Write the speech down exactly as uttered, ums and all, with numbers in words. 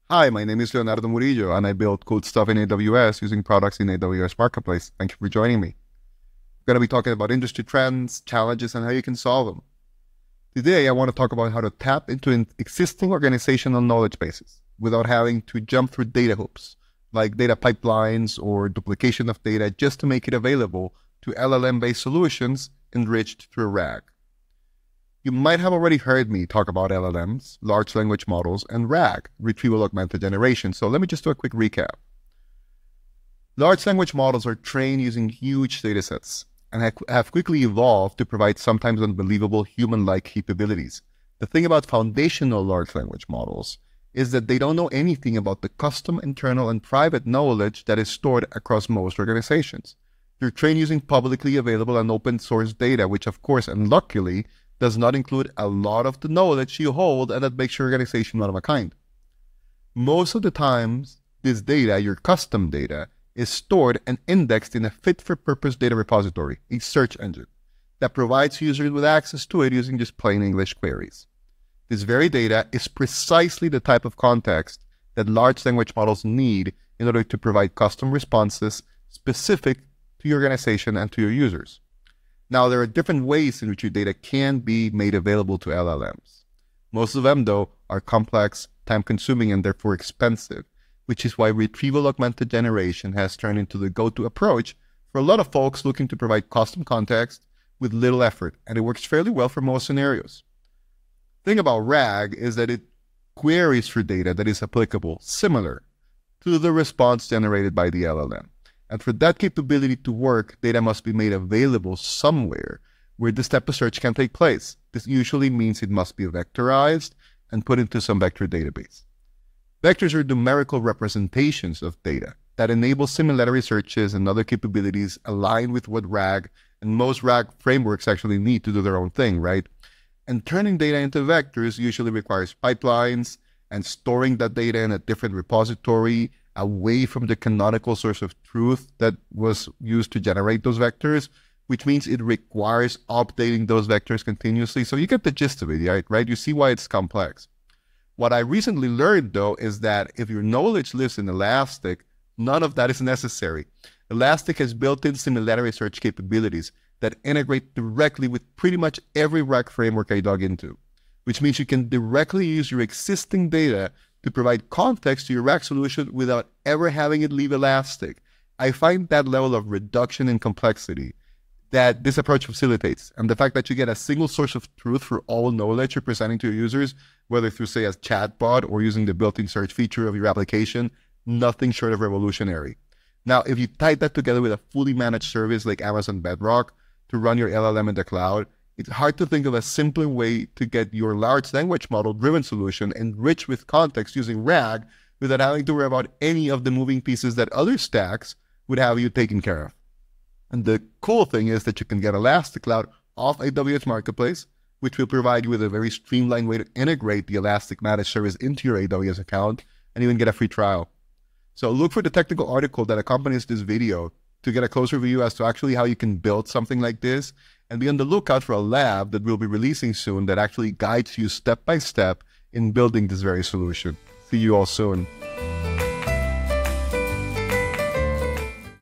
Hi, my name is Leonardo Murillo, and I build cool stuff in A W S using products in A W S Marketplace. Thank you for joining me. We're going to be talking about industry trends, challenges, and how you can solve them. Today, I want to talk about how to tap into an existing organizational knowledge bases without having to jump through data hoops, like data pipelines or duplication of data, just to make it available to L L M-based solutions enriched through RAG. You might have already heard me talk about L L Ms, large language models, and RAG, retrieval augmented generation. So let me just do a quick recap. Large language models are trained using huge datasets and have quickly evolved to provide sometimes unbelievable human-like capabilities. The thing about foundational large language models is that they don't know anything about the custom, internal, and private knowledge that is stored across most organizations. They're trained using publicly available and open source data, which of course, and luckily, does not include a lot of the knowledge you hold and that makes your organization one of a kind. Most of the times, this data, your custom data, is stored and indexed in a fit-for-purpose data repository, a search engine, that provides users with access to it using just plain English queries. This very data is precisely the type of context that large language models need in order to provide custom responses specific to your organization and to your users. Now, there are different ways in which your data can be made available to L L Ms. Most of them, though, are complex, time-consuming, and therefore expensive, which is why retrieval augmented generation has turned into the go-to approach for a lot of folks looking to provide custom context with little effort, and it works fairly well for most scenarios. The thing about RAG is that it queries for data that is applicable, similar to the response generated by the L L M. And for that capability to work, data must be made available somewhere where this type of search can take place. This usually means it must be vectorized and put into some vector database. Vectors are numerical representations of data that enable similarity searches and other capabilities aligned with what RAG and most RAG frameworks actually need to do their own thing, right? And turning data into vectors usually requires pipelines and storing that data in a different repository away from the canonical source of truth that was used to generate those vectors, which means it requires updating those vectors continuously. So you get the gist of it, right? right? You see why it's complex. What I recently learned, though, is that if your knowledge lives in Elastic, none of that is necessary. Elastic has built-in similarity search capabilities that integrate directly with pretty much every RAG framework I dug into, which means you can directly use your existing data to provide context to your RAG solution without ever having it leave Elastic. I find that level of reduction in complexity that this approach facilitates, and the fact that you get a single source of truth for all knowledge you're presenting to your users, whether through, say, a chatbot or using the built-in search feature of your application, nothing short of revolutionary. Now, if you tie that together with a fully managed service like Amazon Bedrock to run your L L M in the cloud, it's hard to think of a simpler way to get your large language model-driven solution enriched with context using RAG without having to worry about any of the moving pieces that other stacks would have you taken care of. And the cool thing is that you can get Elastic Cloud off A W S Marketplace, which will provide you with a very streamlined way to integrate the Elastic Managed Service into your A W S account and even get a free trial. So look for the technical article that accompanies this video to get a closer view as to actually how you can build something like this, and be on the lookout for a lab that we'll be releasing soon that actually guides you step by step in building this very solution. See you all soon.